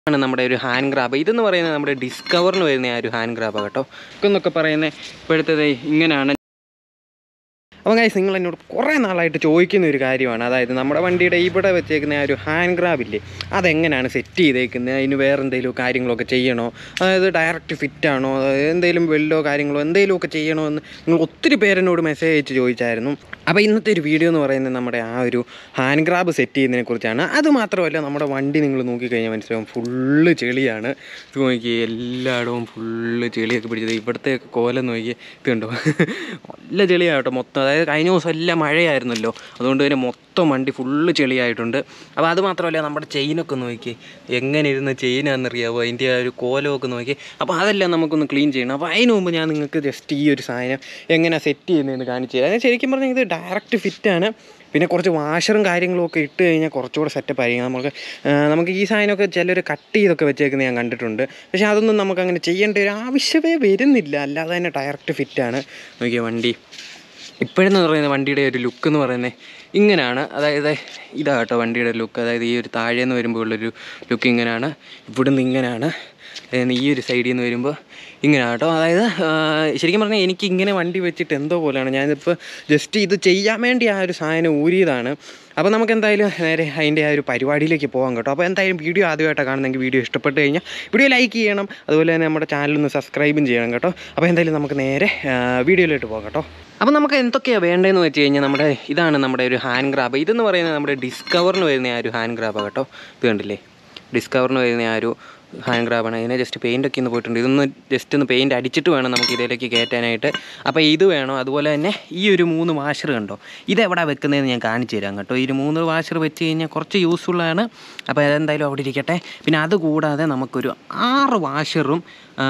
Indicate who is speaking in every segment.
Speaker 1: നമ്മുടെ ഒരു hand grab ഇതെന്ന് പറയുന്നത് നമ്മുടെ ഡിസ്കവറിന് വരുന്ന ആ ഒരു ഹാൻഡ് ഗ്രാബാണ് കേട്ടോ. ഇതൊന്നൊക്കെ പറയുന്നത് ഇപ്പോഴത്തെ ഇങ്ങനെയാണ്. അപ്പോൾ ഗൈസ്, നിങ്ങൾ എന്നോട് കുറേ നാളായിട്ട് ചോദിക്കുന്ന ഒരു കാര്യമാണ്, അതായത് നമ്മുടെ വണ്ടിയുടെ ഇവിടെ വെച്ചേക്കുന്ന ആ ഒരു ഹാൻഡ് ഗ്രാബില്ലേ, അതെങ്ങനെയാണ് സെറ്റ് ചെയ്തേക്കുന്നത്, അതിന് വേറെ എന്തെങ്കിലും കാര്യങ്ങളൊക്കെ ചെയ്യണോ, അതായത് ഡയറക്റ്റ് ഫിറ്റാണോ, എന്തെങ്കിലും വെല്ലോ കാര്യങ്ങളോ എന്തെങ്കിലുമൊക്കെ ചെയ്യണോ എന്ന് നിങ്ങൾ ഒത്തിരി പേരെന്നോട് മെസ്സേജ് അയച്ച് ചോദിച്ചായിരുന്നു. അപ്പോൾ ഇന്നത്തെ ഒരു വീഡിയോ എന്ന് പറയുന്നത് നമ്മുടെ ആ ഒരു ഹാൻഡ് ഗ്രാബ് സെറ്റ് ചെയ്യുന്നതിനെ കുറിച്ചാണ്. അതുമാത്രമല്ല, നമ്മുടെ വണ്ടി നിങ്ങൾ നോക്കിക്കഴിഞ്ഞാൽ മനസ്സിലാവും ഫുള്ള് ചെളിയാണ്. ഇത് നോക്കി എല്ലായിടവും ഫുള്ള് ചെളിയൊക്കെ പിടിച്ചത്. ഇവിടുത്തെ കോലം നോക്കി ഇത് കണ്ടോ, നല്ല ചെളിയാണ് കേട്ടോ മൊത്തം. അതായത് കഴിഞ്ഞ ദിവസം എല്ലാം മഴയായിരുന്നല്ലോ, അതുകൊണ്ട് തന്നെ മൊത്തം വണ്ടി ഫുള്ള് ചെളിയായിട്ടുണ്ട്. അപ്പോൾ അതുമാത്രമല്ല, നമ്മുടെ ചെയിനൊക്കെ നോക്കി എങ്ങനെ ഇരുന്ന് ചെയിനാണെന്നറിയാമോ, അതിൻ്റെ ആ ഒരു കോലമൊക്കെ നോക്കി. അപ്പോൾ അതെല്ലാം നമുക്കൊന്ന് ക്ലീൻ ചെയ്യണം. അപ്പോൾ അതിന് മുമ്പ് ഞാൻ നിങ്ങൾക്ക് ജസ്റ്റ് ഈ ഒരു സാധനം എങ്ങനെയാണ് സെറ്റ് ചെയ്യുന്നതെന്ന് കാണിച്ചു തരാം. അതായത് ശരിക്കും പറഞ്ഞാൽ ഇത് ഡയറക്റ്റ് ഫിറ്റാണ്. പിന്നെ കുറച്ച് വാഷറും കാര്യങ്ങളൊക്കെ ഇട്ട് കഴിഞ്ഞാൽ കുറച്ചുകൂടെ സെറ്റപ്പ് ആയിരിക്കും. നമുക്ക് ഈ സാധനമൊക്കെ ചിലർ കട്ട് ചെയ്തൊക്കെ വെച്ചേക്കുന്നത് ഞാൻ കണ്ടിട്ടുണ്ട്. പക്ഷേ അതൊന്നും നമുക്കങ്ങനെ ചെയ്യേണ്ട ഒരു ആവശ്യമേ വരുന്നില്ല, അല്ലാതെ തന്നെ ഡയറക്റ്റ് ഫിറ്റാണ്. നോക്കിയാൽ വണ്ടി ഇപ്പോഴെന്ന് പറയുന്നത് വണ്ടിയുടെ ഒരു ലുക്ക് എന്ന് പറയുന്നത് ഇങ്ങനെയാണ്. അതായത് ഇതാ കേട്ടോ വണ്ടിയുടെ ലുക്ക്. അതായത് ഈ ഒരു താഴേന്ന് വരുമ്പോൾ ഉള്ളൊരു ലുക്ക് ഇങ്ങനെയാണ്, ഇവിടുന്ന് ഇങ്ങനെയാണ്, ഈ ഒരു സൈഡിൽ നിന്ന് വരുമ്പോൾ ഇങ്ങനെ കേട്ടോ. അതായത് ശരിക്കും പറഞ്ഞാൽ എനിക്ക് ഇങ്ങനെ വണ്ടി വെച്ചിട്ട് എന്തോ പോലെയാണ്. ഞാനിപ്പോൾ ജസ്റ്റ് ഇത് ചെയ്യാൻ വേണ്ടി ആ ഒരു സാധനം ഊരിയതാണ്. അപ്പോൾ നമുക്ക് എന്തായാലും നേരെ അതിൻ്റെ ആ ഒരു പരിപാടിയിലേക്ക് പോകാം കേട്ടോ. അപ്പോൾ എന്തായാലും വീഡിയോ ആദ്യമായിട്ടാണ് കാണുന്നെങ്കിൽ വീഡിയോ ഇഷ്ടപ്പെട്ട് കഴിഞ്ഞാൽ വീഡിയോ ലൈക്ക് ചെയ്യണം, അതുപോലെ തന്നെ നമ്മുടെ ചാനലൊന്ന് സബ്സ്ക്രൈബും ചെയ്യണം കേട്ടോ. അപ്പോൾ എന്തായാലും നമുക്ക് നേരെ വീഡിയോയിലോട്ട് പോകാം കേട്ടോ. അപ്പോൾ നമുക്ക് എന്തൊക്കെയാണ് വേണ്ടതെന്ന് വെച്ച് കഴിഞ്ഞാൽ ഇതാണ് നമ്മുടെ ഒരു ഹാൻഡ് ഗ്രാബ്. ഇതെന്ന് പറയുന്നത് നമ്മുടെ ഡിസ്കവറിന് വരുന്ന ആ ഒരു ഹാൻഡ് ഗ്രാബാണ് കേട്ടോ. ഇത് കണ്ടില്ലേ, ഡിസ്കവറിന് വരുന്ന ആ ഒരു ഹാൻഡ് ഗ്രാബാണ്. ഇതിനെ ജസ്റ്റ് പെയിൻ്റൊക്കെ ഒന്ന് പോയിട്ടുണ്ട്. ഇതൊന്ന് ജസ്റ്റ് ഒന്ന് പെയിൻറ്റ് അടിച്ചിട്ട് വേണം നമുക്ക് ഇതിലേക്ക് കയറ്റാനായിട്ട്. അപ്പോൾ ഇത് വേണം. അതുപോലെ തന്നെ ഈ ഒരു 3 വാഷർ കണ്ടോ, ഇതെവിടെ വെക്കുന്നതെന്ന് ഞാൻ കാണിച്ചു തരാം കേട്ടോ. ഈ 3 വാഷർ വെച്ച് കഴിഞ്ഞാൽ കുറച്ച് യൂസ്ഫുള്ളാണ്. അപ്പോൾ അതെന്തായാലും അവിടെ ഇരിക്കട്ടെ. പിന്നെ അതുകൂടാതെ നമുക്കൊരു 6 വാഷറും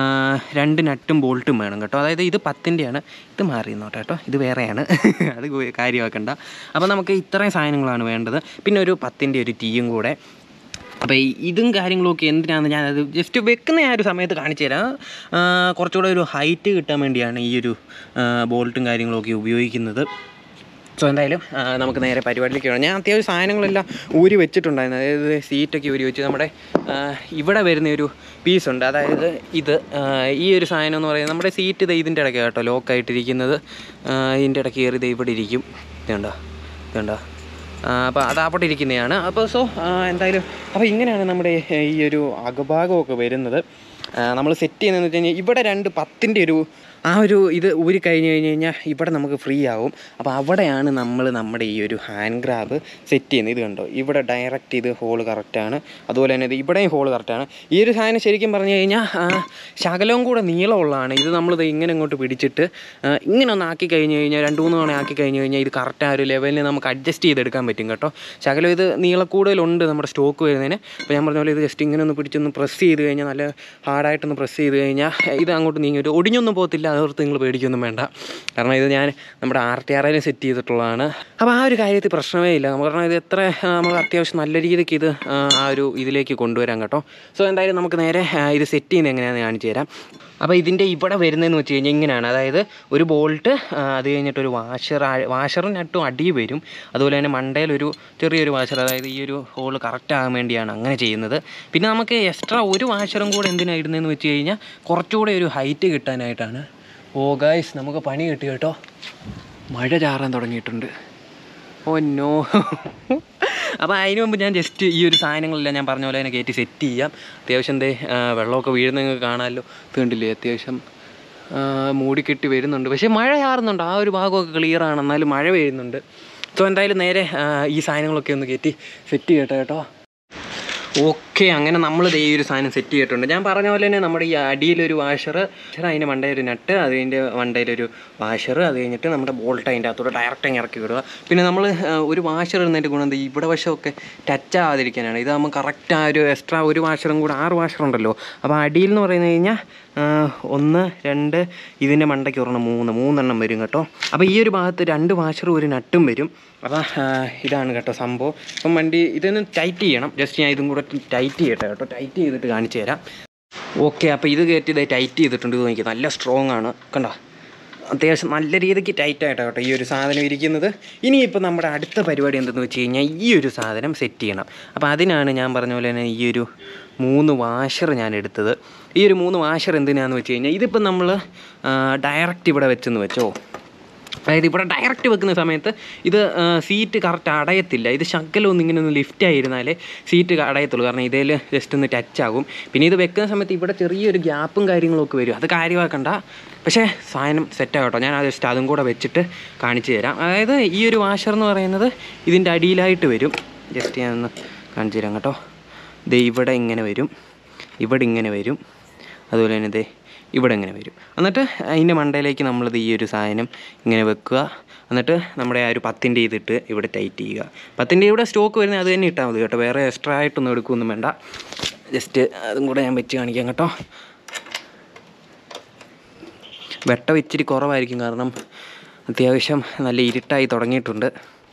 Speaker 1: 2 നട്ടും ബോൾട്ടും വേണം കേട്ടോ. അതായത് ഇത് 10-ൻ്റെയാണ്, ഇത് മാറിയെന്നോട്ടെ കേട്ടോ, ഇത് വേറെയാണ്, അത് കാര്യമാക്കണ്ട. അപ്പോൾ നമുക്ക് ഇത്രയും സാധനങ്ങളാണ് വേണ്ടത്. പിന്നെ ഒരു 10-ൻ്റെ ഒരു ടീയും കൂടെ. അപ്പോൾ ഇതും കാര്യങ്ങളൊക്കെ എന്തിനാണെന്ന് ഞാനത് ജസ്റ്റ് വെക്കുന്ന ആ ഒരു സമയത്ത് കാണിച്ചു തരാം. കുറച്ചുകൂടെ ഒരു ഹൈറ്റ് കിട്ടാൻ വേണ്ടിയാണ് ഈ ഒരു ബോൾട്ടും കാര്യങ്ങളൊക്കെ ഉപയോഗിക്കുന്നത്. സോ എന്തായാലും നമുക്ക് നേരെ പരിപാടിയിലേക്ക് വേണം. ഞാൻ അത്യാവശ്യം സാധനങ്ങളെല്ലാം ഊരി വെച്ചിട്ടുണ്ടായിരുന്നു. അതായത് സീറ്റൊക്കെ ഊരി വെച്ച് നമ്മുടെ ഇവിടെ വരുന്നൊരു പീസുണ്ട്. അതായത് ഈ ഒരു സാധനം എന്ന് പറയുന്നത് നമ്മുടെ സീറ്റ് ഇതിൻ്റെ ഇടയ്ക്ക് കേട്ടോ ലോക്കായിട്ടിരിക്കുന്നത്. ഇതിൻ്റെ ഇടയ്ക്ക് കയറി ഇവിടെ ഇരിക്കും. ഇതുണ്ടോ. അപ്പോൾ അതവിടെ ഇരിക്കുന്നതാണ്. അപ്പോൾ എന്തായാലും അപ്പോൾ ഇങ്ങനെയാണ് നമ്മുടെ ഈ ഒരു അകഭാഗമൊക്കെ വരുന്നത്. നമ്മൾ സെറ്റ് ചെയ്യുന്നതെന്ന് വെച്ച് കഴിഞ്ഞാൽ ഇവിടെ 2 10-ൻ്റെ ഒരു ഇത് ഊരി കഴിഞ്ഞ് കഴിഞ്ഞാൽ ഇവിടെ നമുക്ക് ഫ്രീ ആവും. അപ്പോൾ അവിടെയാണ് നമ്മുടെ ഈ ഒരു ഹാൻഡ് ഗ്രാബ് സെറ്റ് ചെയ്യുന്നത്. ഇത് കണ്ടോ, ഇവിടെ ഡയറക്റ്റ് ഇത് ഹോള് കറക്റ്റാണ്. അതുപോലെ തന്നെ ഇത് ഇവിടെയും ഹോള് കറക്റ്റാണ്. ഈ ഒരു സാധനം ശരിക്കും പറഞ്ഞു കഴിഞ്ഞാൽ ശകലവും കൂടെ നീളമുള്ളതാണ്. ഇത് നമ്മളിത് ഇങ്ങനെ ഇങ്ങോട്ട് പിടിച്ചിട്ട് ഇങ്ങനെ ഒന്ന് ആക്കി കഴിഞ്ഞ് കഴിഞ്ഞാൽ 2-3 തവണ ആക്കി കഴിഞ്ഞ് കഴിഞ്ഞാൽ ഇത് കറക്റ്റ് ആ ഒരു ലെവലിന് നമുക്ക് അഡ്ജസ്റ്റ് ചെയ്തെടുക്കാൻ പറ്റും കേട്ടോ. ശകലം ഇത് നീളക്കൂടുതലുണ്ട് നമ്മുടെ സ്റ്റോക്ക് വരുന്നതിന്. അപ്പോൾ ഞാൻ പറഞ്ഞ പോലെ ഇത് ജസ്റ്റ് ഇങ്ങനെ ഒന്ന് പിടിച്ചൊന്ന് പ്രസ് ചെയ്ത് കഴിഞ്ഞാൽ, നല്ല ഹാർഡായിട്ടൊന്ന് പ്രസ് ചെയ്ത് കഴിഞ്ഞാൽ ഇത് അങ്ങോട്ട് നീങ്ങി ഒരു ഒടിഞ്ഞൊന്നും പോകത്തില്ല. അതോർത്ത് നിങ്ങൾ പേടിക്കൊന്നും വേണ്ട, കാരണം ഇത് ഞാൻ നമ്മുടെ RTR-ന് സെറ്റ് ചെയ്തിട്ടുള്ളതാണ്. അപ്പോൾ ആ ഒരു കാര്യത്തിൽ പ്രശ്നമേ ഇല്ല. കാരണം ഇത് നമ്മൾ അത്യാവശ്യം നല്ല രീതിക്ക് ഇത് ആ ഒരു ഇതിലേക്ക് കൊണ്ടുവരാം കേട്ടോ. സോ എന്തായാലും നമുക്ക് നേരെ ഇത് സെറ്റ് ചെയ്യുന്നത് എങ്ങനെയാണെന്ന് കാണിച്ചു തരാം. അപ്പോൾ ഇതിൻ്റെ ഇവിടെ വരുന്നതെന്ന് വെച്ച് കഴിഞ്ഞാൽ ഇങ്ങനെയാണ്. അതായത് ഒരു ബോൾട്ട്, അത് കഴിഞ്ഞിട്ടൊരു വാഷറും നട്ടും അടി വരും. അതുപോലെ തന്നെ മണ്ടയിലൊരു ചെറിയൊരു വാഷർ, അതായത് ഈ ഒരു ഹോൾ കറക്റ്റ് ആകാൻ വേണ്ടിയാണ് അങ്ങനെ ചെയ്യുന്നത്. പിന്നെ നമുക്ക് എക്സ്ട്രാ ഒരു വാഷറും കൂടെ എന്തിനാണ് ഇടുന്നതെന്ന് വെച്ച് കഴിഞ്ഞാൽ കുറച്ചുകൂടെ ഒരു ഹൈറ്റ് കിട്ടാനായിട്ടാണ്. ഓ ഗൈസ്, നമുക്ക് പണി കിട്ടി കേട്ടോ. മഴ ചാറാൻ തുടങ്ങിയിട്ടുണ്ട്. Oh no. അപ്പോൾ അതിന് മുമ്പ് ഞാൻ ജസ്റ്റ് ഈ ഒരു സാധനങ്ങളെല്ലാം ഞാൻ പറഞ്ഞ പോലെ തന്നെ കയറ്റി സെറ്റ് ചെയ്യാം. അത്യാവശ്യം വെള്ളമൊക്കെ വീഴുന്ന നിങ്ങൾക്ക് കാണാമല്ലോ. കണ്ടില്ലേ, അത്യാവശ്യം മൂടിക്കെട്ടി വരുന്നുണ്ട്. പക്ഷേ മഴ ചാറുന്നുണ്ട്. ആ ഒരു ഭാഗമൊക്കെ ക്ലിയറാണ്, എന്നാലും മഴ പെയ്യുന്നുണ്ട്. സോ എന്തായാലും നേരെ ഈ സാധനങ്ങളൊക്കെ ഒന്ന് കയറ്റി സെറ്റ് ചെയ്യട്ടെ കേട്ടോ. ഓക്കെ, അങ്ങനെ നമ്മൾ ഈ ഒരു സാധനം സെറ്റ് ചെയ്തിട്ടുണ്ട്. ഞാൻ പറഞ്ഞ പോലെ തന്നെ നമ്മുടെ ഈ അടിയിലൊരു വാഷർ, അതിൻ്റെ മണ്ടയിലൊരു നട്ട്, അതിൻ്റെ മണ്ടയിലൊരു വാഷർ, അത് കഴിഞ്ഞിട്ട് നമ്മുടെ ബോൾട്ട് അതിൻ്റെ അകത്തോടെ ഡയറക്റ്റ് ഇറക്കി വിടുക. പിന്നെ നമ്മൾ ഒരു വാഷർ ഇടുന്നതിൻ്റെ ഗുണം ഇവിടെ വശമൊക്കെ ടച്ച് ആവാതിരിക്കാനാണ്. ഇതാകുമ്പോൾ കറക്റ്റ് ആ ഒരു എക്സ്ട്രാ ഒരു വാഷറും കൂടെ 6 വാഷറുണ്ടല്ലോ. അപ്പോൾ അടിയിൽ എന്ന് പറഞ്ഞു കഴിഞ്ഞാൽ 1 2 ഇതിൻ്റെ മണ്ടയ്ക്ക് 3 എണ്ണം വരും കേട്ടോ. അപ്പോൾ ഈ ഒരു ഭാഗത്ത് 2 വാഷറും ഒരു നട്ടും വരും. അപ്പോൾ ഇതാണ് കേട്ടോ സംഭവം. അപ്പം വണ്ടി ഇതൊന്ന് ടൈറ്റ് ചെയ്യണം. ജസ്റ്റ് ഞാൻ ഇതും കൂടെ ടൈറ്റ് ചെയ്യട്ടെ കേട്ടോ. ടൈറ്റ് ചെയ്തിട്ട് കാണിച്ചു തരാം. ഓക്കെ, അപ്പോൾ ഇത് കയറ്റി ഇത് ടൈറ്റ് ചെയ്തിട്ടുണ്ട്. ഇത് നോക്കി, നല്ല സ്ട്രോങ് ആണ് കണ്ടോ. അത്യാവശ്യം നല്ല രീതിക്ക് ടൈറ്റായിട്ടാണ് കേട്ടോ ഈ ഒരു സാധനം ഇരിക്കുന്നത്. ഇനിയിപ്പോൾ നമ്മുടെ അടുത്ത പരിപാടി എന്തെന്ന് വെച്ച് കഴിഞ്ഞാൽ ഈ ഒരു സാധനം സെറ്റ് ചെയ്യണം. അപ്പോൾ അതിനാണ് ഞാൻ പറഞ്ഞ പോലെ തന്നെ ഈ ഒരു 3 വാഷർ ഞാൻ എടുത്തത്. ഈ ഒരു 3 വാഷർ എന്തിനാണെന്ന് വെച്ച് കഴിഞ്ഞാൽ ഇതിപ്പോൾ നമ്മൾ ഡയറക്റ്റ് ഇവിടെ വെച്ചെന്ന് വെച്ചോ, അതായത് ഇവിടെ ഡയറക്റ്റ് വെക്കുന്ന സമയത്ത് ഇത് സീറ്റ് കറക്റ്റ് അടയത്തില്ല. ഇത് ശകലമൊന്നും ഇങ്ങനെ ഒന്ന് ലിഫ്റ്റ് ആയിരുന്നാലേ സീറ്റ് അടയത്തുള്ളൂ. കാരണം ഇതിൽ ജസ്റ്റ് ഒന്ന് ടച്ച് ആകും. പിന്നെ ഇത് വെക്കുന്ന സമയത്ത് ഇവിടെ ചെറിയൊരു ഗ്യാപ്പും കാര്യങ്ങളൊക്കെ വരും. അത് കാര്യമാക്കണ്ട, പക്ഷേ സാധനം സെറ്റാകട്ടോ. ഞാൻ ജസ്റ്റ് അതും കൂടെ വെച്ചിട്ട് കാണിച്ചു തരാം. അതായത് ഈ ഒരു വാഷർ എന്ന് പറയുന്നത് ഇതിൻ്റെ അടിയിലായിട്ട് വരും. ജസ്റ്റ് ഞാനൊന്ന് കാണിച്ചു തരാം കേട്ടോ. ഇത് ഇവിടെ ഇങ്ങനെ വരും, ഇവിടെ ഇങ്ങനെ വരും, അതുപോലെ തന്നെ ഇത് ഇവിടെ ഇങ്ങനെ വരും. എന്നിട്ട് അതിൻ്റെ മണ്ടയിലേക്ക് നമ്മളിത് ഈ ഒരു സാധനം ഇങ്ങനെ വെക്കുക. എന്നിട്ട് നമ്മുടെ ആ ഒരു 10-ൻ്റെ ഇതിട്ട് ഇവിടെ ടൈറ്റ് ചെയ്യുക. 10-ൻ്റെ ഇവിടെ സ്റ്റോക്ക് വരുന്നത് അത് തന്നെ ഇട്ടാൽ മതി കേട്ടോ. വേറെ എക്സ്ട്രാ ആയിട്ടൊന്നും എടുക്കുകയൊന്നും വേണ്ട. ജസ്റ്റ് അതും കൂടെ ഞാൻ വെച്ച് കാണിക്കാം കേട്ടോ. വെട്ടം ഇച്ചിരി കുറവായിരിക്കും, കാരണം അത്യാവശ്യം നല്ല ഇരുട്ടായി തുടങ്ങിയിട്ടുണ്ട്.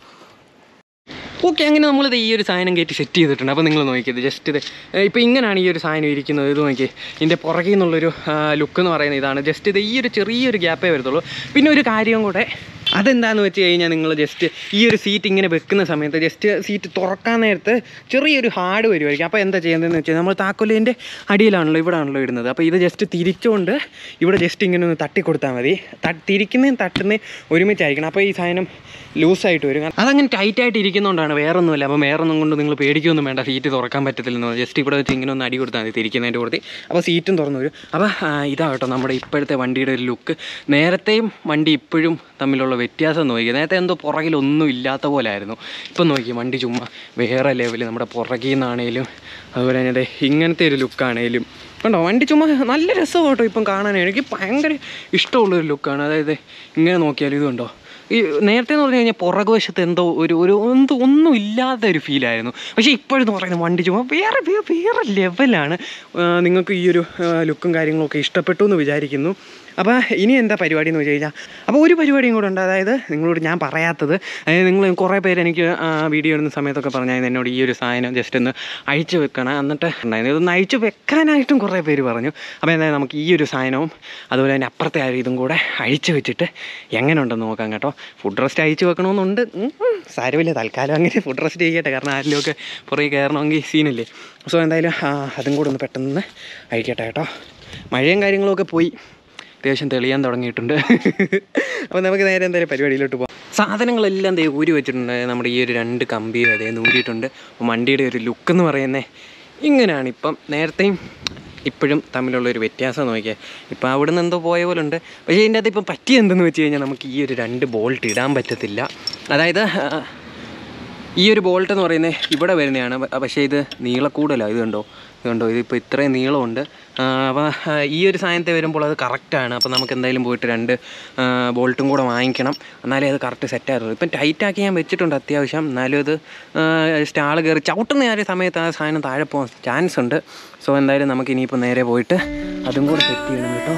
Speaker 1: ഓക്കെ, അങ്ങനെ നമ്മളിത് ഈ ഒരു സാധനം കയറ്റി സെറ്റ് ചെയ്തിട്ടുണ്ട്. അപ്പോൾ നിങ്ങൾ നോക്കിയത് ജസ്റ്റ് ഇത് ഇപ്പോൾ ഇങ്ങനെയാണ് ഈ ഒരു സാധനം ഇരിക്കുന്നത്. ഇത് നോക്കി, ഇതിൻ്റെ പുറകിൽ നിന്നുള്ളൊരു ലുക്ക് എന്ന് പറയുന്നത് ഇതാണ്. ജസ്റ്റ് ഇത് ഈ ഒരു ചെറിയൊരു ഗ്യാപ്പേ വരത്തുള്ളൂ. പിന്നെ ഒരു കാര്യം കൂടെ, അതെന്താണെന്ന് വെച്ച് കഴിഞ്ഞാൽ നിങ്ങൾ ജസ്റ്റ് ഈ ഒരു സീറ്റ് ഇങ്ങനെ വെക്കുന്ന സമയത്ത് ജസ്റ്റ് സീറ്റ് തുറക്കാൻ നേരത്ത് ചെറിയൊരു ഹാർഡ് വരുമായിരിക്കും. അപ്പോൾ എന്താ ചെയ്യുന്നതെന്ന് വെച്ചാൽ നമ്മൾ താക്കോലിൻ്റെ അടിയിലാണല്ലോ, ഇവിടെ ആണല്ലോ ഇടുന്നത്. അപ്പോൾ ഇത് ജസ്റ്റ് തിരിച്ചുകൊണ്ട് ഇവിടെ ജസ്റ്റ് ഇങ്ങനെ ഒന്ന് തട്ടിക്കൊടുത്താൽ മതി. തിരിക്കുന്നതും തട്ടുന്നതും ഒരുമിച്ചായിരിക്കണം. അപ്പോൾ ഈ സാധനം ലൂസായിട്ട് വരും. അതങ്ങനെ ടൈറ്റായിട്ട് ഇരിക്കുന്നതുകൊണ്ടാണ്, വേറൊന്നുമില്ല. അപ്പോൾ വേറൊന്നും കൊണ്ട് നിങ്ങൾ പേടിക്കൊന്നും വേണ്ട, സീറ്റ് തുറക്കാൻ പറ്റത്തില്ലെന്ന്. ജസ്റ്റ് ഇവിടെ വെച്ച് ഇങ്ങനെ ഒന്ന് അടി കൊടുത്താൽ മതി തിരിക്കുന്നതിൻ്റെ കൂടെ. അപ്പോൾ സീറ്റും തുറന്നു വരും. അപ്പോൾ ഇതാകട്ടോ നമ്മുടെ ഇപ്പോഴത്തെ വണ്ടിയുടെ ഒരു ലുക്ക്. നേരത്തെയും വണ്ടി ഇപ്പോഴും തമ്മിലുള്ള വ്യത്യാസം നോക്കി. നേരത്തെ എന്തോ പുറകിലൊന്നും ഇല്ലാത്ത പോലെ ആയിരുന്നു. ഇപ്പം നോക്കി, വണ്ടി ചുമ്മാ വേറെ ലെവൽ. നമ്മുടെ പുറകിൽ നിന്നാണേലും അതുപോലെ തന്നെ ഇങ്ങനത്തെ ഒരു ലുക്കാണേലും കണ്ടോ, വണ്ടി ചുമ്മാ നല്ല രസം കേട്ടോ ഇപ്പം കാണാനാണ്. എനിക്ക് ഭയങ്കര ഇഷ്ടമുള്ളൊരു ലുക്കാണ്. അതായത് ഇങ്ങനെ നോക്കിയാലും ഇത് കണ്ടോ, ഈ നേരത്തെ എന്ന് പറഞ്ഞു കഴിഞ്ഞാൽ പുറകുവശത്ത് എന്തോ ഒന്നും ഇല്ലാത്ത ഒരു ഫീലായിരുന്നു. പക്ഷേ ഇപ്പോഴെന്ന് പറയുന്നത് വണ്ടി ചുമ്മാ വേറെ ലെവലാണ്. നിങ്ങൾക്ക് ഈ ഒരു ലുക്കും കാര്യങ്ങളൊക്കെ ഇഷ്ടപ്പെട്ടു എന്ന് വിചാരിക്കുന്നു. അപ്പോൾ ഇനി എന്താ പരിപാടി എന്ന് വെച്ച് കഴിഞ്ഞാൽ, അപ്പോൾ ഒരു പരിപാടിയും കൂടെ ഉണ്ട്. അതായത് നിങ്ങളോട് ഞാൻ പറയാത്തത്, അതായത് നിങ്ങൾ കുറേ പേര് എനിക്ക് വീഡിയോ ഇടുന്ന സമയത്തൊക്കെ പറഞ്ഞായിരുന്നു എന്നോട് ഈ ഒരു സാധനം ജസ്റ്റ് ഒന്ന് അഴിച്ചു വെക്കണം. എന്നിട്ട് ഉണ്ടായിരുന്നു ഇതൊന്ന് അഴിച്ചു വെക്കാനായിട്ടും കുറേ പേര് പറഞ്ഞു. അപ്പോൾ എന്തായാലും നമുക്ക് ഈ ഒരു സാധനവും അതുപോലെ തന്നെ അപ്പുറത്തെ ആ ഇതും കൂടെ അഴിച്ചു വെച്ചിട്ട് എങ്ങനെ ഉണ്ടെന്ന് നോക്കാം കേട്ടോ. ഫുഡ് റെസ്റ്റ് അഴിച്ചു വെക്കണമെന്നുണ്ട്. സാരമില്ല, തൽക്കാലം അങ്ങനെ ഫുഡ് റെസ്റ്റ് ചെയ്യട്ടെ. കാരണം ആരിലുമൊക്കെ പുറകെ കയറണമെങ്കിൽ സീനില്ലേ. സോ എന്തായാലും അതും കൂടെ ഒന്ന് പെട്ടെന്ന് അഴിക്കട്ടെ കേട്ടോ. മഴയും കാര്യങ്ങളൊക്കെ പോയി, അത്യാവശ്യം തെളിയാൻ തുടങ്ങിയിട്ടുണ്ട്. അപ്പോൾ നമുക്ക് നേരെ എന്തായാലും പരിപാടിയിലോട്ട് പോകാം. സാധനങ്ങളെല്ലാം ഊരി വെച്ചിട്ടുണ്ട്. നമ്മുടെ ഈ ഒരു 2 കമ്പിയും അതേ ഊരിയിട്ടുണ്ട്. അപ്പോൾ വണ്ടിയുടെ ഒരു ലുക്ക് എന്ന് പറയുന്നത് ഇങ്ങനെയാണ്. ഇപ്പം നേരത്തെയും ഇപ്പോഴും തമ്മിലുള്ളൊരു വ്യത്യാസം നോക്കിയാൽ ഇപ്പം അവിടെ നിന്ന് എന്തോ പോയ പോലെ ഉണ്ട്. പക്ഷേ ഇതിൻ്റെ അകത്ത് ഇപ്പം പറ്റിയ എന്തെന്ന് വെച്ച് കഴിഞ്ഞാൽ നമുക്ക് ഈ ഒരു 2 ബോൾട്ട് ഇടാൻ പറ്റത്തില്ല. അതായത് ഈ ഒരു ബോൾട്ട് എന്ന് പറയുന്നത് ഇവിടെ വരുന്നതാണ്. പക്ഷേ ഇത് നീളക്കൂടലാണ്. ഇതുണ്ടോ ഇതിപ്പോൾ ഇത്രയും നീളമുണ്ട്. അപ്പോൾ ഈ ഒരു സാധനത്തെ വരുമ്പോൾ അത് കറക്റ്റാണ്. അപ്പോൾ നമുക്ക് എന്തായാലും പോയിട്ട് 2 ബോൾട്ടും കൂടെ വാങ്ങിക്കണം, എന്നാലേ അത് കറക്റ്റ് സെറ്റായിരുന്നു. ഇപ്പം ടൈറ്റാക്കി ഞാൻ വെച്ചിട്ടുണ്ട് അത്യാവശ്യം. എന്നാലും അത് സ്റ്റാൾ കയറി ചവിട്ടുന്ന ആ ഒരു സമയത്ത് ആ സാധനം താഴെ പോകാൻ ചാൻസ് ഉണ്ട്. സോ എന്തായാലും നമുക്ക് ഇനിയിപ്പോൾ നേരെ പോയിട്ട് അതും കൂടെ സെറ്റ് ചെയ്യണം കേട്ടോ.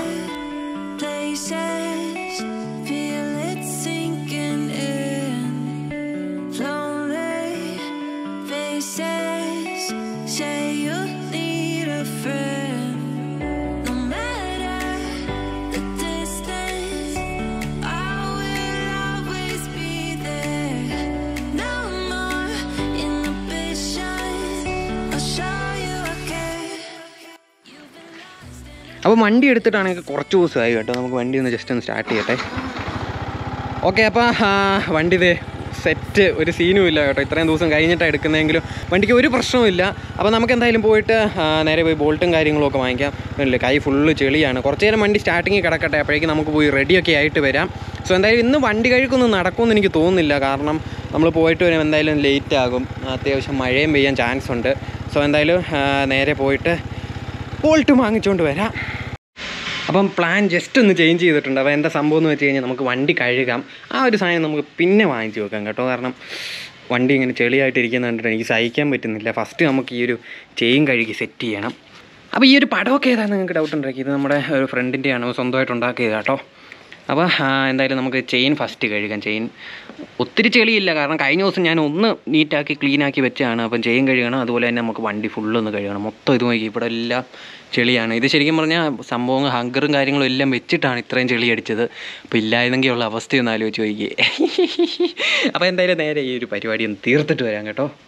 Speaker 1: അപ്പോൾ വണ്ടി എടുത്തിട്ടാണെങ്കിൽ കുറച്ച് ദിവസമായി കേട്ടോ. നമുക്ക് വണ്ടി ഒന്ന് ജസ്റ്റ് ഒന്ന് സ്റ്റാർട്ട് ചെയ്യട്ടെ. ഓക്കെ, അപ്പോൾ വണ്ടി ഇത് സെറ്റ്, ഒരു സീനും ഇല്ല കേട്ടോ. ഇത്രയും ദിവസം കഴിഞ്ഞിട്ടാണ് എടുക്കുന്നതെങ്കിലും വണ്ടിക്ക് ഒരു പ്രശ്നവുമില്ല. അപ്പോൾ നമുക്ക് എന്തായാലും പോയിട്ട് നേരെ പോയി ബോൾട്ടും കാര്യങ്ങളൊക്കെ വാങ്ങിക്കാം. ഇല്ലേ, കൈ ഫുള്ള് ചെളിയാണ്. കുറച്ച് നേരം വണ്ടി സ്റ്റാർട്ടിങ്ങിൽ കിടക്കട്ടെ, അപ്പോഴേക്കും നമുക്ക് പോയി റെഡിയൊക്കെ ആയിട്ട് വരാം. സോ എന്തായാലും ഇന്ന് വണ്ടി കഴുക്കൊന്നും നടക്കുമെന്ന് എനിക്ക് തോന്നുന്നില്ല. കാരണം നമ്മൾ പോയിട്ട് വരും എന്തായാലും ലേറ്റ് ആകും. അത്യാവശ്യം മഴയും പെയ്യാൻ ചാൻസ് ഉണ്ട്. സോ എന്തായാലും നേരെ പോയിട്ട് ബോൾട്ട് വാങ്ങിച്ചുകൊണ്ട് വരാം. അപ്പം പ്ലാൻ ജസ്റ്റ് ഒന്ന് ചേഞ്ച് ചെയ്തിട്ടുണ്ട്. അപ്പോൾ എന്താ സംഭവം എന്ന് വെച്ച് കഴിഞ്ഞാൽ നമുക്ക് വണ്ടി കഴുകാം. ആ ഒരു സാധനം നമുക്ക് പിന്നെ വാങ്ങിച്ച് വെക്കാം കേട്ടോ. കാരണം വണ്ടി ഇങ്ങനെ ചെളിയായിട്ടിരിക്കുന്ന കണ്ടിട്ട് എനിക്ക് സഹിക്കാൻ പറ്റുന്നില്ല. ഫസ്റ്റ് നമുക്ക് ഈ ഒരു ചെയിൻ കഴുകി സെറ്റ് ചെയ്യണം. അപ്പോൾ ഈ ഒരു പടമൊക്കെ ഏതാണ് നിങ്ങൾക്ക് ഡൗട്ട് ഉണ്ടാക്കി? ഇത് നമ്മുടെ ഒരു ഫ്രണ്ടിൻ്റെയാണ്, സ്വന്തമായിട്ട് ഉണ്ടാക്കിയത് കേട്ടോ. അപ്പോൾ എന്തായാലും നമുക്ക് ചെയിൻ ഫസ്റ്റ് കഴുകാം. ചെയിൻ ഒത്തിരി ചെളിയില്ല, കാരണം കഴിഞ്ഞ ദിവസം ഞാൻ ഒന്ന് നീറ്റാക്കി ക്ലീനാക്കി വെച്ചാണ്. അപ്പം ചെയിൻ കഴുകണം, അതുപോലെ തന്നെ നമുക്ക് വണ്ടി ഫുള്ളൊന്ന് കഴുകണം. മൊത്തം ഇത് നോക്കി, ഇവിടെ എല്ലാം ചെളിയാണ്. ഇത് ശരിക്കും പറഞ്ഞാൽ സംഭവം ഹങ്കറും കാര്യങ്ങളും എല്ലാം വെച്ചിട്ടാണ് ഇത്രയും ചെളി അടിച്ചത്. അപ്പോൾ ഇല്ലായിരുന്നെങ്കിൽ ഉള്ള അവസ്ഥയൊന്നും ആലോചിച്ച് നോക്കിയേ. അപ്പോൾ എന്തായാലും നേരെ ഈ ഒരു പരിപാടി ഒന്ന് തീർത്തിട്ട് വരാം കേട്ടോ.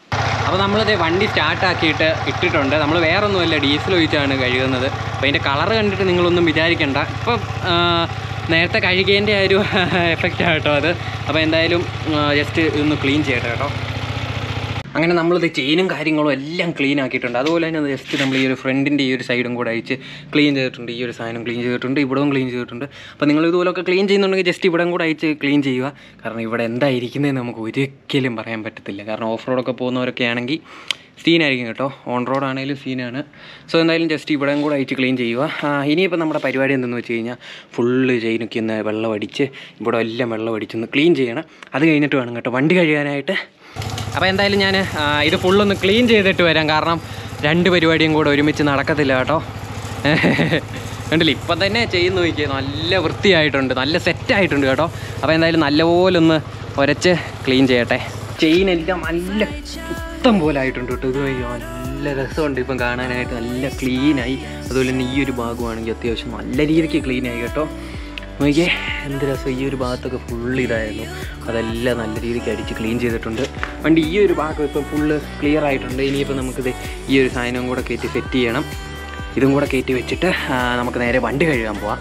Speaker 1: അപ്പോൾ നമ്മളിത് വണ്ടി സ്റ്റാർട്ടാക്കിയിട്ട് ഇട്ടിട്ടുണ്ട്. നമ്മൾ വേറൊന്നുമല്ല ഡീസൽ ഒഴിച്ചാണ് കഴുകുന്നത്. അപ്പോൾ അതിൻ്റെ കളർ കണ്ടിട്ട് നിങ്ങളൊന്നും വിചാരിക്കേണ്ട. ഇപ്പം നേരത്തെ കഴുകിയതിൻ്റെ ഒരു എഫക്റ്റാണ് കേട്ടോ അത്. അപ്പോൾ എന്തായാലും ജസ്റ്റ് ഇതൊന്ന് ക്ലീൻ ചെയ്യട്ടെ കേട്ടോ. അങ്ങനെ നമ്മളിത് ചെയിനും കാര്യങ്ങളും എല്ലാം ക്ലീൻ ആക്കിയിട്ടുണ്ട്. അതുപോലെ തന്നെ ജസ്റ്റ് നമ്മൾ ഈ ഒരു ഫ്രണ്ടിൻ്റെ ഈ ഒരു സൈഡും കൂടെ അയച്ച് ക്ലീൻ ചെയ്തിട്ടുണ്ട്. ഈ ഒരു സാധനം ക്ലീൻ ചെയ്തിട്ടുണ്ട്, ഇവിടവും ക്ലീൻ ചെയ്തിട്ടുണ്ട്. അപ്പോൾ നിങ്ങൾ ഇതുപോലൊക്കെ ക്ലീൻ ചെയ്യുന്നുണ്ടെങ്കിൽ ജസ്റ്റ് ഇവിടം കൂടെ അയച്ച് ക്ലീൻ ചെയ്യുക. കാരണം ഇവിടെ എന്തായിരിക്കുന്നതെന്ന് നമുക്ക് ഒരിക്കലും പറയാൻ പറ്റത്തില്ല. കാരണം ഓഫ് റോഡൊക്കെ പോകുന്നവരൊക്കെ ആണെങ്കിൽ സീനായിരിക്കും കേട്ടോ. ഓൺ റോഡ് ആണെങ്കിലും സീനാണ്. സോ എന്തായാലും ജസ്റ്റ് ഇവിടം കൂടെ അയച്ച് ക്ലീൻ ചെയ്യുക. ഇനിയിപ്പോൾ നമ്മുടെ പരിപാടി എന്തെന്ന് വെച്ച് കഴിഞ്ഞാൽ ഫുള്ള് ചെയിനൊക്കെ ഒന്ന് വെള്ളം അടിച്ച് ഇവിടെ എല്ലാം വെള്ളം അടിച്ചൊന്ന് ക്ലീൻ ചെയ്യണം. അത് കഴിഞ്ഞിട്ട് വേണം കേട്ടോ വണ്ടി കഴുകാനായിട്ട്. അപ്പോൾ എന്തായാലും ഞാൻ ഇത് ഫുള്ളൊന്ന് ക്ലീൻ ചെയ്തിട്ട് വരാം. കാരണം രണ്ട് പരിപാടിയും കൂടെ ഒരുമിച്ച് നടക്കത്തില്ല കേട്ടോ. കണ്ടില്ല ഇപ്പം തന്നെ ചെയ്യുന്ന നോക്കിയാൽ നല്ല വൃത്തിയായിട്ടുണ്ട്, നല്ല സെറ്റായിട്ടുണ്ട് കേട്ടോ. അപ്പോൾ എന്തായാലും നല്ലപോലെ ഒന്ന് ഉരച്ച് ക്ലീൻ ചെയ്യട്ടെ. ചെയിനെല്ലാം നല്ല പുത്തം പോലെ ആയിട്ടുണ്ട് കേട്ടോ. ഇത് നല്ല രസമുണ്ട് ഇപ്പം കാണാനായിട്ട്, നല്ല ക്ലീനായി. അതുപോലെ തന്നെ ഈ ഒരു ഭാഗമാണെങ്കിൽ അത്യാവശ്യം നല്ല രീതിക്ക് ക്ലീനായി കേട്ടോ. നോക്കിയേ എന്ത് രസം. ഈ ഒരു ഭാഗത്തൊക്കെ ഫുള്ള് ഇതായിരുന്നു, അതെല്ലാം നല്ല രീതിക്ക് അടിച്ച് ക്ലീൻ ചെയ്തിട്ടുണ്ട്. വണ്ടി ഈ ഒരു ഭാഗം ഇപ്പം ഫുള്ള് ക്ലിയർ ആയിട്ടുണ്ട്. ഇനിയിപ്പോൾ നമുക്കിത് ഈ ഒരു സാധനവും കൂടെ കയറ്റി സെറ്റ് ചെയ്യണം. ഇതും കൂടെ കയറ്റി വെച്ചിട്ട് നമുക്ക് നേരെ വണ്ടി കഴുകാൻ പോവാം.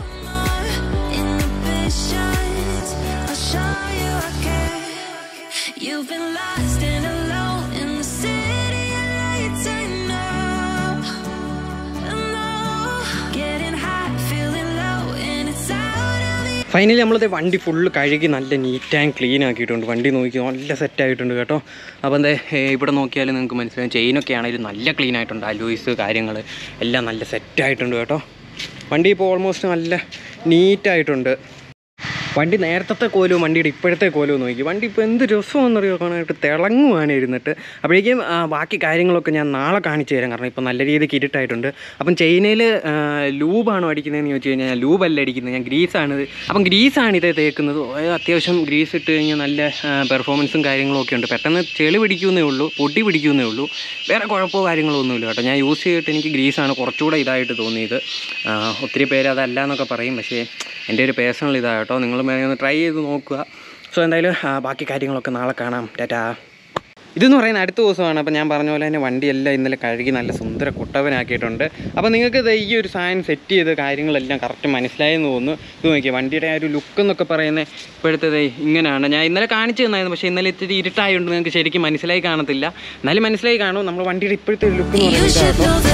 Speaker 1: ഫൈനലി നമ്മളിത് വണ്ടി ഫുള്ള് കഴുകി നല്ല നീറ്റ് ആൻഡ് ക്ലീൻ ആക്കിയിട്ടുണ്ട്. വണ്ടി നോക്കി നല്ല സെറ്റായിട്ടുണ്ട് കേട്ടോ. അപ്പോൾ എന്താ ഇവിടെ നോക്കിയാലും നിങ്ങൾക്ക് മനസ്സിലാവും, ചെയിനൊക്കെ ആണെങ്കിലും നല്ല ക്ലീൻ ആയിട്ടുണ്ട്. അലോയ്സ് കാര്യങ്ങൾ എല്ലാം നല്ല സെറ്റായിട്ടുണ്ട് കേട്ടോ. വണ്ടി ഇപ്പോൾ ഓൾമോസ്റ്റ് നല്ല നീറ്റായിട്ടുണ്ട്. വണ്ടി നേരത്തെ കോലവും വണ്ടിയുടെ ഇപ്പോഴത്തെ കോലവും നോക്കി. വണ്ടി ഇപ്പോൾ എന്ത് രസമാണെന്നറിയോ കാണാനായിട്ട്, തിളങ്ങുവാണ് ഇരുന്നിട്ട്. അപ്പോഴേക്കും ബാക്കി കാര്യങ്ങളൊക്കെ ഞാൻ നാളെ കാണിച്ചു തരാം. കാരണം ഇപ്പോൾ നല്ല രീതിക്ക് ഇരുട്ടായിട്ടുണ്ട്. അപ്പം ചെയിനയിൽ ലൂബാണോ അടിക്കുന്നതെന്ന് ചോദിച്ചു കഴിഞ്ഞാൽ ലൂബല്ല അടിക്കുന്നത്, ഞാൻ ഗ്രീസാണിത്. അപ്പം ഗ്രീസാണ് ഇത് തേക്കുന്നത്. അത്യാവശ്യം ഗ്രീസ് ഇട്ട് കഴിഞ്ഞാൽ നല്ല പെർഫോമൻസും കാര്യങ്ങളും ഒക്കെ ഉണ്ട്. പെട്ടെന്ന് ചെളി പിടിക്കുന്നേ ഉള്ളൂ, പൊടി പിടിക്കുന്നേ ഉള്ളൂ, വേറെ കുഴപ്പമോ കാര്യങ്ങളോ ഒന്നുമില്ല കേട്ടോ. ഞാൻ യൂസ് ചെയ്തിട്ട് എനിക്ക് ഗ്രീസാണ് കുറച്ചുകൂടെ ഇതായിട്ട് തോന്നിയത്. ഒത്തിരി പേര് അതല്ല എന്നൊക്കെ പറയും, പക്ഷേ എൻ്റെ ഒരു പേഴ്സണൽ ഇതാണ് കേട്ടോ. നിങ്ങൾ ഒന്ന് ട്രൈ ചെയ്ത് നോക്കുക. സോ എന്തായാലും ബാക്കി കാര്യങ്ങളൊക്കെ നാളെ കാണാം. ടാറ്റാ. ഇതെന്ന് പറയുന്നത് അടുത്ത ദിവസമാണ്. അപ്പോൾ ഞാൻ പറഞ്ഞ പോലെ തന്നെ വണ്ടിയെല്ലാം ഇന്നലെ കഴുകി നല്ല സുന്ദര കുട്ടവനാക്കിയിട്ടുണ്ട്. അപ്പോൾ നിങ്ങൾക്ക് ഈ ഒരു സാധനം സെറ്റ് ചെയ്ത് കാര്യങ്ങളെല്ലാം കറക്റ്റ് മനസ്സിലായെന്ന് തോന്നുന്നു. ഇത് നോക്കിയാൽ വണ്ടിയുടെ ആ ഒരു ലുക്ക് എന്നൊക്കെ പറയുന്നത് ഇപ്പോഴത്തേത് ഇങ്ങനെയാണ്. ഞാൻ ഇന്നലെ കാണിച്ചു തന്നായിരുന്നു, പക്ഷേ ഇന്നലെ ഇത്തിരി ഇരുട്ടായതുകൊണ്ട് നിങ്ങൾക്ക് ശരിക്കും മനസ്സിലായി കാണത്തില്ല. എന്നാലും മനസ്സിലായി കാണും. നമ്മൾ വണ്ടിയുടെ ഇപ്പോഴത്തെ ഒരു ലുക്ക് എന്ന് പറയുന്നത്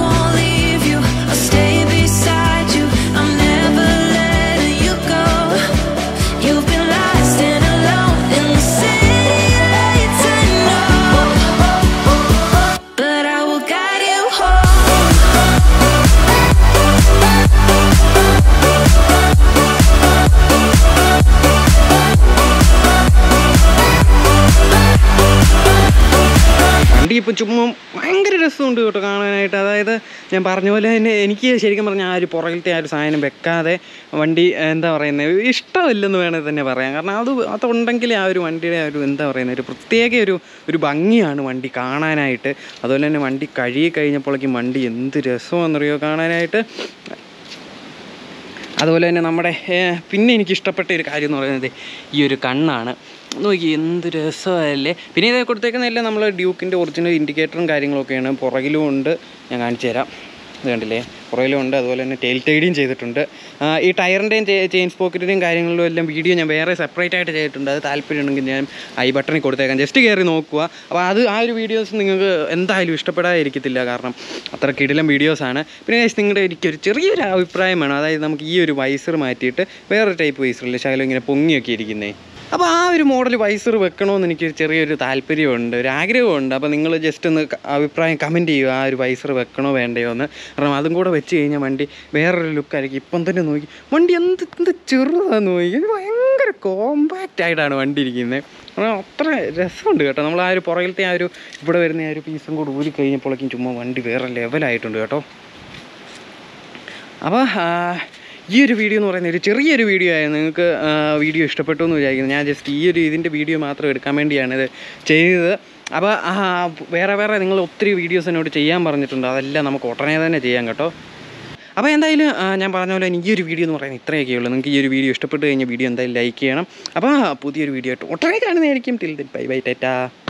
Speaker 1: ഇപ്പം ചുമ്മാ ഭയങ്കര രസമുണ്ട് കേട്ടോ കാണാനായിട്ട്. അതായത് ഞാൻ പറഞ്ഞ പോലെ തന്നെ എനിക്ക് ശരിക്കും പറഞ്ഞാൽ ആ ഒരു പുറകിലത്തെ ആ ഒരു സാധനം വെക്കാതെ വണ്ടി എന്താ പറയുന്നത് ഇഷ്ടമില്ലെന്ന് വേണമെങ്കിൽ തന്നെ പറയാം. കാരണം അതുണ്ടെങ്കിൽ ആ ഒരു വണ്ടിയുടെ ഒരു എന്താ പറയുന്നത് ഒരു പ്രത്യേക ഒരു ഭംഗിയാണ് വണ്ടി കാണാനായിട്ട്. അതുപോലെ തന്നെ വണ്ടി കഴുകി കഴിഞ്ഞപ്പോഴേക്കും വണ്ടി എന്ത് രസമാണെന്നറിയോ കാണാനായിട്ട്. അതുപോലെ തന്നെ നമ്മുടെ പിന്നെ എനിക്കിഷ്ടപ്പെട്ട ഒരു കാര്യം എന്ന് പറയുന്നത് ഈ ഒരു കണ്ണാണ്. നോക്കി എന്ത് രസമല്ലേ. പിന്നെ ഇത് കൊടുത്തേക്കുന്നതെല്ലാം നമ്മൾ ഡ്യൂക്കിൻ്റെ ഒറിജിനൽ ഇൻഡിക്കേറ്ററും കാര്യങ്ങളൊക്കെയാണ്. പുറകിലും ഉണ്ട്, ഞാൻ കാണിച്ചു തരാം. ഇത് കണ്ടില്ലേ, പുറകിലും ഉണ്ട്. അതുപോലെ തന്നെ ടെയിൽ ടൈഡിയും ചെയ്തിട്ടുണ്ട്. ഈ ടയറിൻ്റെയും ചെയിൻ സ്പോക്കറ്റിൻ്റെയും കാര്യങ്ങളിലും എല്ലാം വീഡിയോ ഞാൻ വേറെ സെപ്പറേറ്റ് ആയിട്ട് ചെയ്തിട്ടുണ്ട്. അത് താല്പര്യമുണ്ടെങ്കിൽ ഞാൻ ഐ ബട്ടണിൽ കൊടുത്തേക്കാം, ജസ്റ്റ് കയറി നോക്കുക. അപ്പോൾ ആ ഒരു വീഡിയോസ് നിങ്ങൾക്ക് എന്തായാലും ഇഷ്ടപ്പെടാതിരിക്കത്തില്ല, കാരണം അത്ര കിടിലം വീഡിയോസാണ്. പിന്നെ നിങ്ങളുടെ എനിക്കൊരു ചെറിയൊരു അഭിപ്രായം വേണം. അതായത് നമുക്ക് ഈ ഒരു വൈസർ മാറ്റിയിട്ട് വേറൊരു ടൈപ്പ് വൈസറില്ലേ, ശകലം ഇങ്ങനെ പൊങ്ങിയൊക്കെ ഇരിക്കുന്നേ. അപ്പോൾ ആ ഒരു മോഡൽ വൈസർ വെക്കണമെന്ന് എനിക്കൊരു ചെറിയൊരു താല്പര്യമുണ്ട്, ഒരു ആഗ്രഹമുണ്ട്. അപ്പോൾ നിങ്ങൾ ജസ്റ്റ് ഒന്ന് അഭിപ്രായം കമൻറ്റ് ചെയ്യുക, ആ ഒരു വൈസർ വെക്കണോ വേണ്ടയോ എന്ന്. കാരണം അതും കൂടെ വെച്ച് കഴിഞ്ഞാൽ വണ്ടി വേറൊരു ലുക്കായിരിക്കും. ഇപ്പം തന്നെ നോക്കി വണ്ടി എന്ത് ചെറുതാന്ന് നോക്കി, ഭയങ്കര കോമ്പാക്റ്റ് ആയിട്ടാണ് വണ്ടി ഇരിക്കുന്നത്. കാരണം അത്ര രസമുണ്ട് കേട്ടോ. നമ്മൾ ആ ഒരു പുറകിലത്തെ ആ ഒരു ഇവിടെ വരുന്ന ആ ഒരു പീസും കൂടെ ഊരി കഴിഞ്ഞപ്പോഴേക്കും ചുമ്മാ വണ്ടി വേറെ ലെവലായിട്ടുണ്ട് കേട്ടോ. അപ്പോൾ ഈ ഒരു വീഡിയോ എന്ന് പറയുന്നത് ഒരു ചെറിയൊരു വീഡിയോ ആയിരുന്നു. നിങ്ങൾക്ക് വീഡിയോ ഇഷ്ടപ്പെട്ടു എന്ന് വിചാരിക്കുന്നു. ഞാൻ ജസ്റ്റ് ഇതിൻ്റെ വീഡിയോ മാത്രം എടുക്കാൻ വേണ്ടിയാണ് ഇത് ചെയ്തത്. അപ്പോൾ വേറെ നിങ്ങൾ ഒത്തിരി വീഡിയോസ് എന്നോട് ചെയ്യാൻ പറഞ്ഞിട്ടുണ്ട്. അതെല്ലാം നമുക്ക് ഉടനെ തന്നെ ചെയ്യാം കേട്ടോ. അപ്പോൾ എന്തായാലും ഞാൻ പറഞ്ഞ പോലെ ഈ ഒരു വീഡിയോ എന്ന് പറയുന്നത് ഇത്രയൊക്കെ ഉള്ളൂ. നിങ്ങൾക്ക് ഈ ഒരു വീഡിയോ ഇഷ്ടപ്പെട്ട് കഴിഞ്ഞാൽ വീഡിയോ എന്തായാലും ലൈക്ക് ചെയ്യണം. അപ്പോൾ പുതിയൊരു വീഡിയോ ആയിട്ട് ഉടനെ കാണുന്നതായിരിക്കും. Till then bye bye Tata.